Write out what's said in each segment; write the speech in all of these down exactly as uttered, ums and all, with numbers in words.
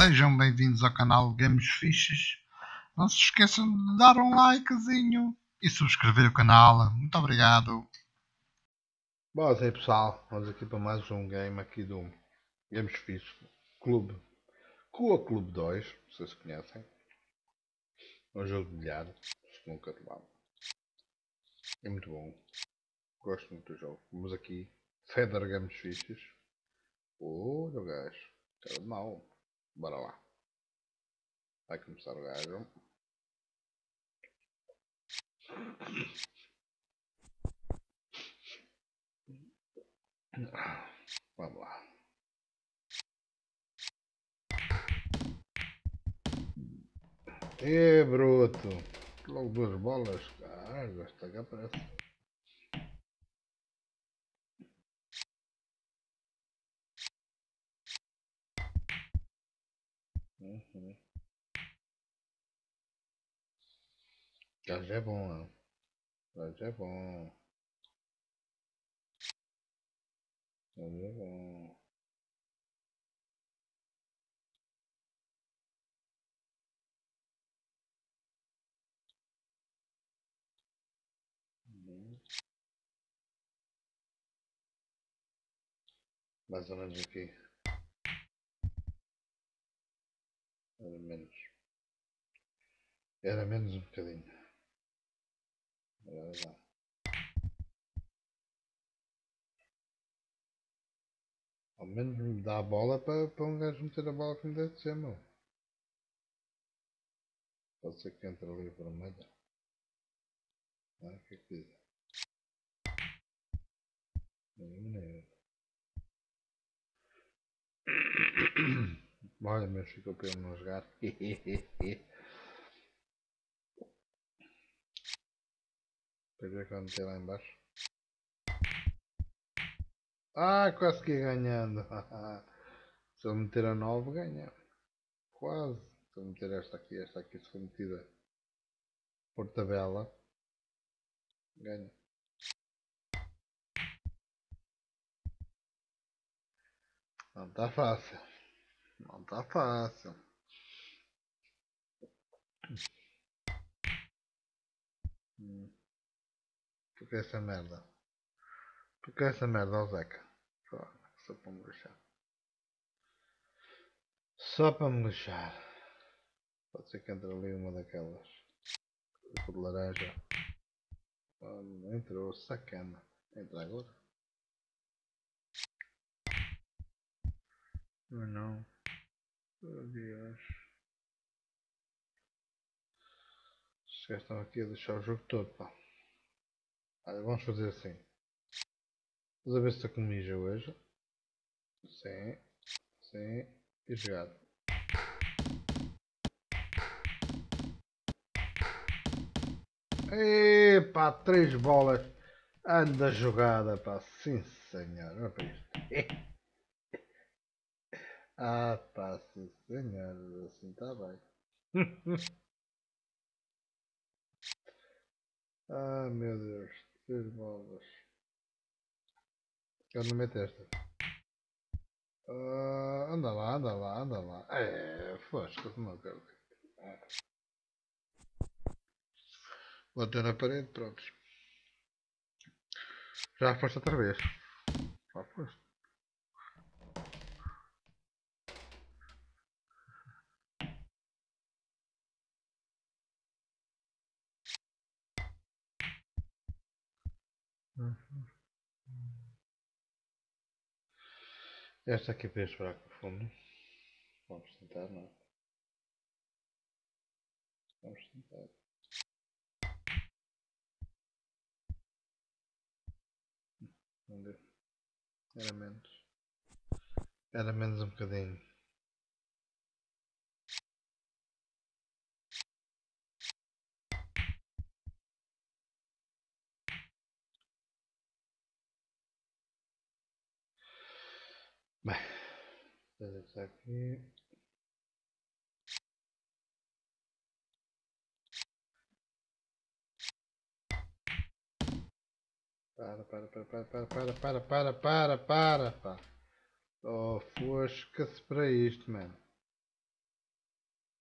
sejam bem-vindos ao canal Games Fiches. Não se esqueçam de dar um likezinho e subscrever o canal. Muito obrigado. Boas aí pessoal, vamos aqui para mais um game aqui do Games Fiches Clube, Cua Clube dois, vocês conhecem. É um jogo de bilhar, se nunca tomaram. É muito bom, gosto muito do jogo. Vamos aqui, Feder Games Fiches. Olha o gajo, cara de mau, bora lá. Vai começar o gajo. Vamos lá. E bruto, logo duas bolas, caralho, esta cá parece. Uhum. Gajo é bom, hein? Gajo é bom. Gajo é bom. Uhum. Mais ou menos aqui. Era menos. Era menos um bocadinho. Agora dá. Ao menos me dá a bola para, para um gajo meter a bola como deve ser, meu. Pode ser que entre ali vermelha. Ah, o que é que diz? Olha, mas ficou para ele não jogar. Para ver quando tem lá embaixo. Ah, quase que ia ganhando. Se eu meter a nove, ganha. Quase. Se eu meter esta aqui, esta aqui, se for metida por tabela, ganha. Não está fácil. Não está fácil. Hum. Porque essa merda. Porque essa merda, ó Zeca. Só, só para me lixar. Só para me lixar. Pode ser que entre ali uma daquelas. De laranja. Ah, não entrou, sacana. Entra agora? Mas não. Oh, Deus. Os gajos estão aqui a deixar o jogo todo, pá. Olha, vamos fazer assim. Vamos ver se está com mija hoje. Sim. Sim. E jogado. Epá, três bolas. Anda jogada, pá. Sim, senhor. Olha para isto. Ah, pá, sim, senhor. Assim está bem. Ah, meu Deus. Três bolas. Eu não meto esta. Uh, anda lá, anda lá, anda lá. É, fosca-se, não quero. Bateu na parede, pronto. Já foste outra vez. Já foste. Esta aqui para esperar com o fundo. Vamos tentar, não é? Vamos tentar. Vamos ver. Era menos. Era menos um bocadinho. Bem. Vamos deixar aqui. Para, para, para, para, para, para, para, para, para, para, para, pá. Oh, fosca-se para isto, mano.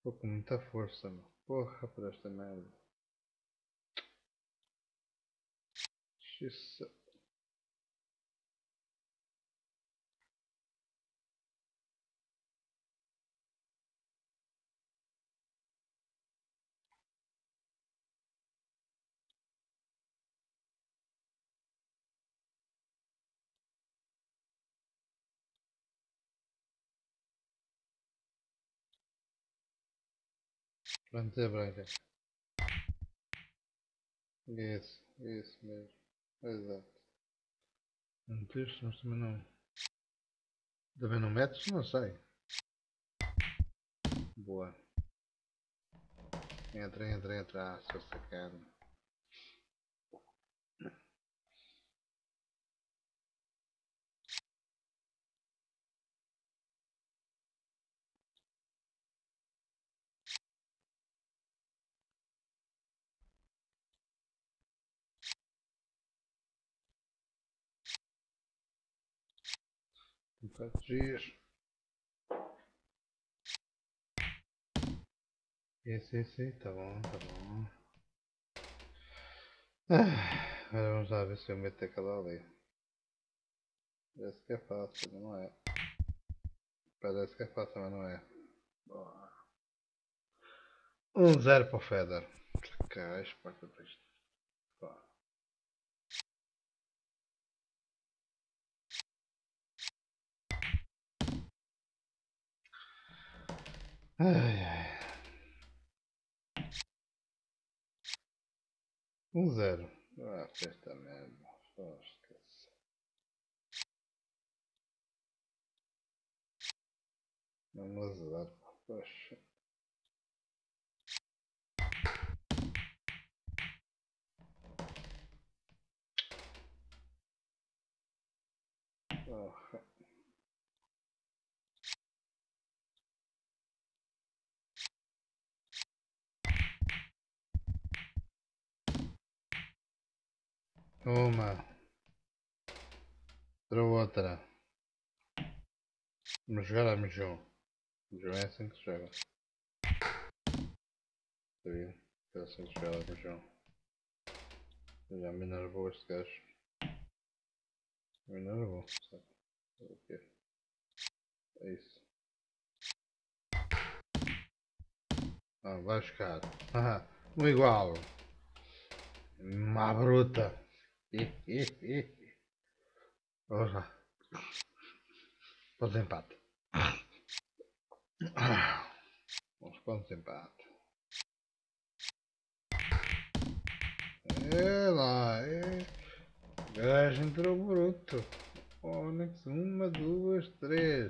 Estou com muita força, meu. Porra, por esta merda. Isso. Pronto, é branca. Isso, isso mesmo. Exato. Não meteste, mas também não. Também não metes? Não sei. Boa. Entra, entra, entra. Ah, seu sacana. quatro dias. Esse, esse, tá bom, tá bom. Ah, agora vamos lá ver se eu meto aquela ali. Parece que é fácil, mas não é. Parece que é fácil, mas não é. um zero para o Feder. Cais, porta para isto. Ai, ai. um zero. Ah, esta merda. Só esquece. Vamos azar. Poxa. Porra. Uma. Outra outra. Vamos jogar a Mijão. Mijão é assim que se joga. Sabia? É assim que se joga a Mijão. Já me enervou este gajo. Me enervou, sabe? O quê? É isso. Ah, vai buscar. Ah, um igual. Uma bruta. Porra. Para o desempate. Vamos para o desempate. É lá, é. Gajo entrou bruto. Onyx, uma, duas, três.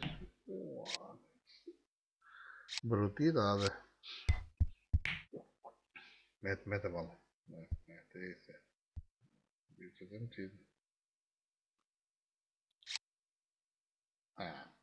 Brutidade. Mete, mete a bola. Mete, mete, é isso. Devia ter metido. Ah.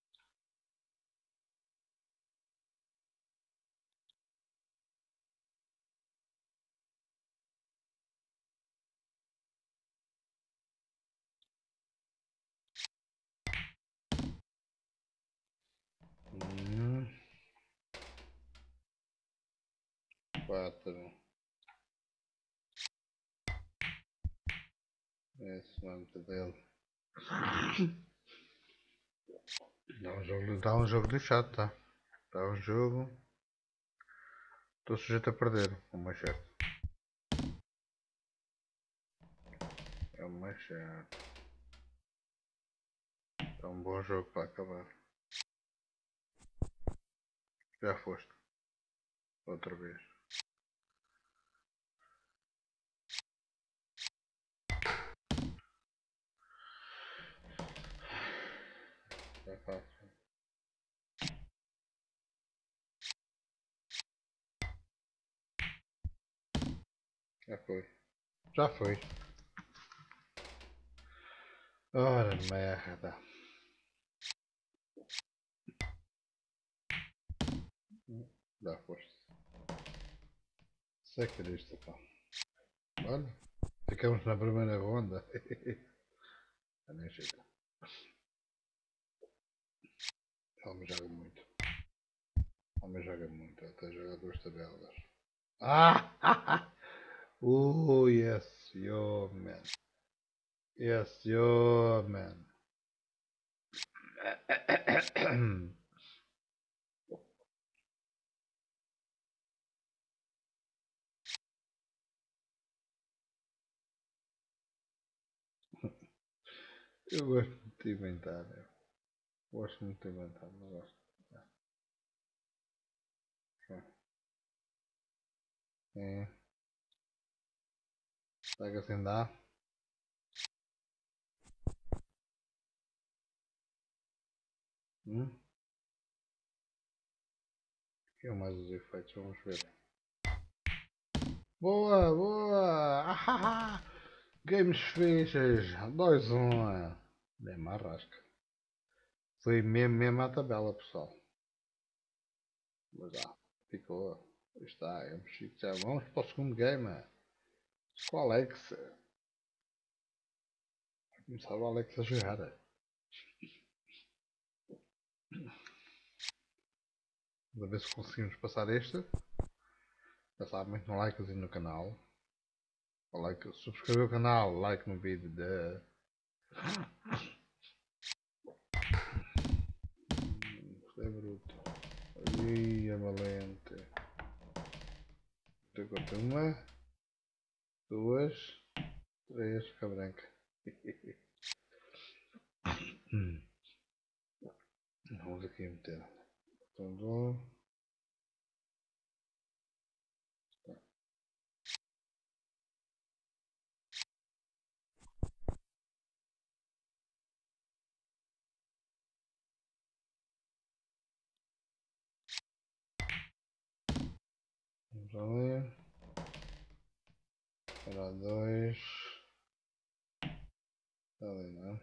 Hum. Quatro. Esse vai meter dele. Dá um jogo, dá um jogo lixado, tá? Dá um jogo. Estou sujeito a perder, o mais certo. É o mais certo. É um bom jogo para acabar. Já foste. Outra vez. É fácil. Já foi. Já foi. Ora, merda. Já foste. Sacrista, pá. Olha, ficamos na primeira ronda. Já nem jeito. Ela me joga muito. homem joga muito, até joga duas tabelas. Ah! Oh, yes, yo, man. Yes, yo, man. Eu gosto muito de inventar. Eu gosto muito de inventar, não gosto. É. Será que assim dá? Hum? Aqui é mais os efeitos, vamos ver. Boa, boa! Ah, games fixes! dois um. Bem, mais rasca. Foi mesmo, mesmo à tabela, pessoal. Mas já, ficou. Está, games fixes. Já vamos para o segundo game. Com o Alex. Vai começar o Alex a jogar. Vamos ver se conseguimos passar este. Já sabem, um likezinho no canal. Like, subscrever o canal, like no vídeo de. Isto é bruto. Ih, é valente. Tem conta uma, duas, três, fica branca. hum. Vamos aqui meter. Então, vamos ali. Era dois. Ali não.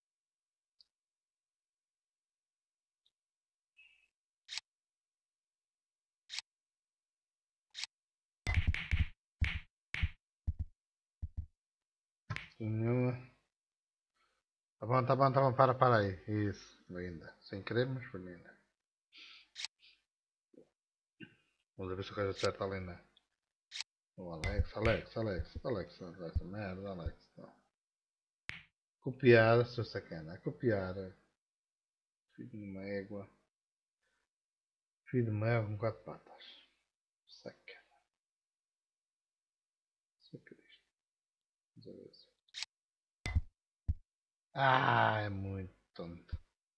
Nenhuma. Tá bom, tá bom, tá bom, para, para aí. Isso, linda. Sem querer, mas foi linda. Vamos ver se o gajo acerta a linda. O Alex, Alex, Alex, Alex, Alex, merda, Alex. Não. Copiar, seu sacana, copiar. Filho de uma égua. Filho de uma égua com quatro patas. Sacana. Saca disto. Vamos ver se. Ah, é muito tonto.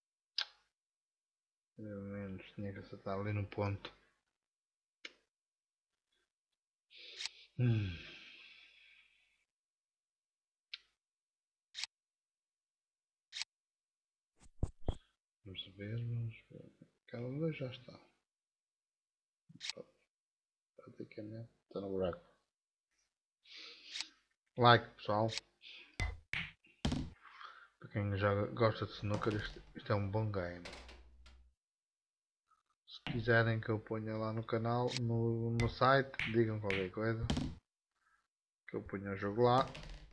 Pelo menos tinha que acertar ali no ponto. Hum. Vamos ver, vamos ver. Cada dois já está. Praticamente está no buraco. Like, pessoal. Para quem já gosta de snooker, isto, isto é um bom game. Se quiserem que eu ponha lá no canal, no, no site, digam qualquer coisa. Que eu ponha o jogo lá.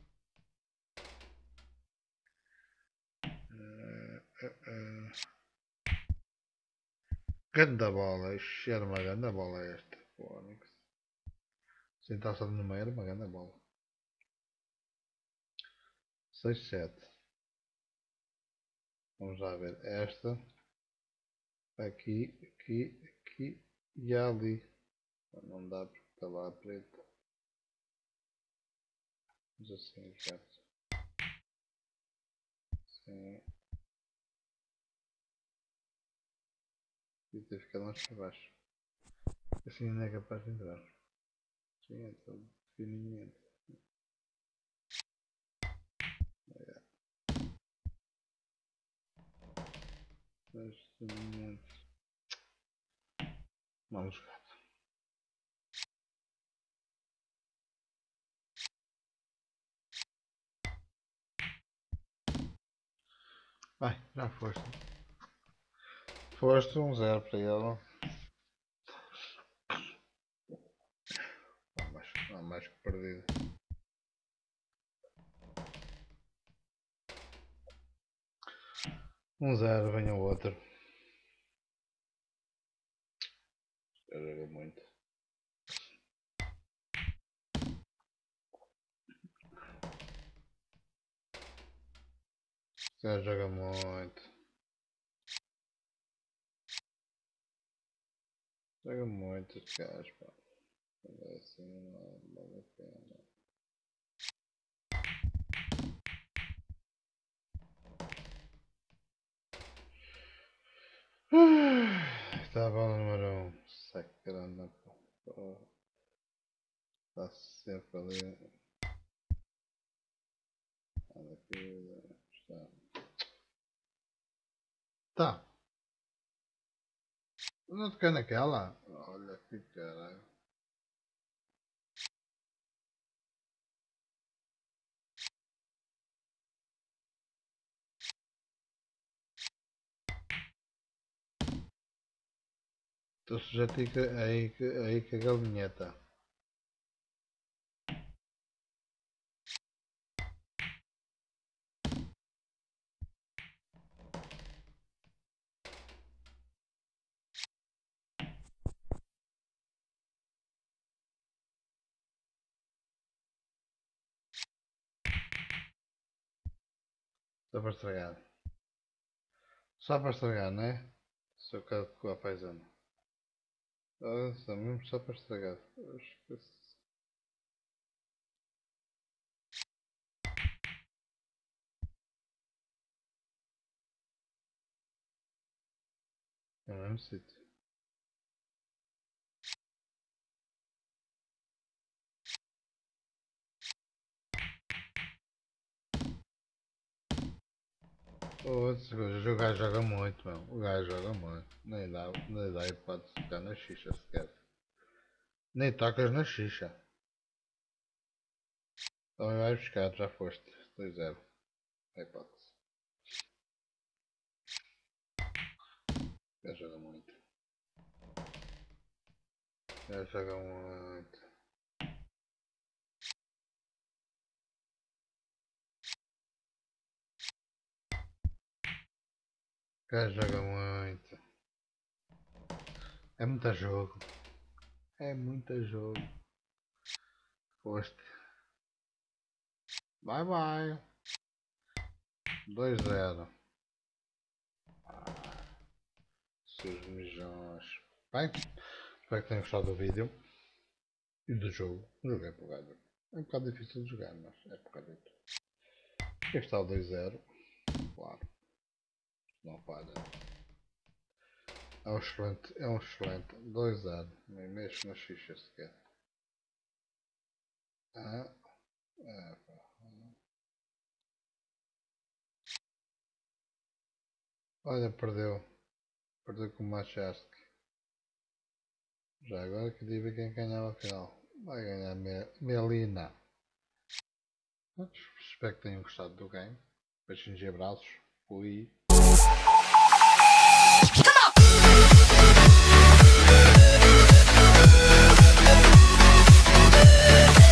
Uh, uh, uh. Ganda bola, isto era uma ganda bola esta. Fónix. Sentar só no meio era uma ganda bola. seis sete. Vamos lá ver esta. Aqui, aqui, aqui e ali. Não dá porque está lá a preta. Vamos assim, certo? Sim. Devia ter ficado mais para baixo. Assim não é capaz de entrar. Sim, então, fininhamente. É. Mas, fininhamente. Vamos jogar. Vai, já foste. Foste um zero para ele. Não mais, não mais que perdido. Um zero, venha o outro. joga muito. Já joga muito. Joga muito os caras, pá. É assim, não vale a pena. Está a bola número um. Sacrana, pá. Está sempre ali. Olha aqui. Está. Tá. Não toquei naquela? Olha que caralho. Estou sujeito aí, que- aí, que- aí com a galinheta. Só para estragar. Só para estragar, não é? Sou cara com a paisana. Ah, só mesmo só para estragar. Eu esqueço. É o mesmo sítio. Outras coisas, o gajo joga muito, meu. O gajo joga muito. Nem dá, nem dá hipótese de tocar na xixa sequer. Nem tocas na xixa. Também vais buscar, já foste. dois zero. É hipótese. O gajo joga muito. O gajo joga muito. O gajo joga muito. É muito jogo. É muito jogo. Foste. Bye bye. dois zero. Ah, seus mijões. Bem, espero que tenham gostado do vídeo e do jogo. O jogo é porrada. É um bocado difícil de jogar, mas é porradito. Aqui está o dois zero. Claro. Não falha. É um excelente. É um excelente. dois zero. Nem mexo na xixa sequer. Ah, é, pá. Olha, perdeu. Perdeu com o Machaski. Já agora queria ver quem ganhava a final. Vai ganhar Me Melina. Espero que tenham gostado do game. Beijinhos e abraços. Fui. Come on!